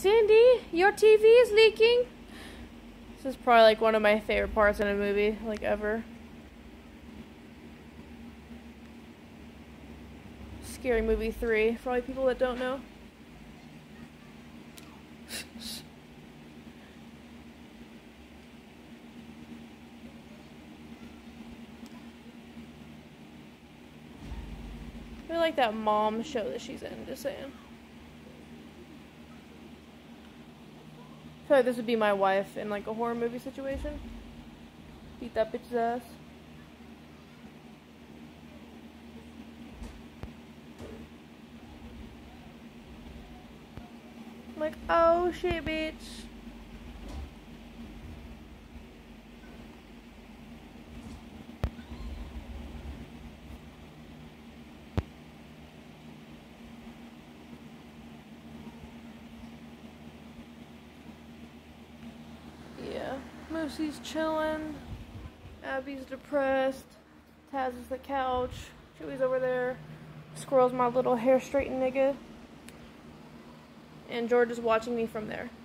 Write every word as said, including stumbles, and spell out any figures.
Sandy, your T V is leaking. This is probably like one of my favorite parts in a movie, like ever. Scary Movie three, for all you people that don't know. I really like that mom show that she's in, just saying. I feel like this would be my wife in like a horror movie situation. Beat that bitch's ass. I'm like, oh shit, bitch. Yeah, Moosey's chilling. Abby's depressed. Taz is the couch. Chewy's over there. Squirrel's my little hair straighten nigga. And George is watching me from there.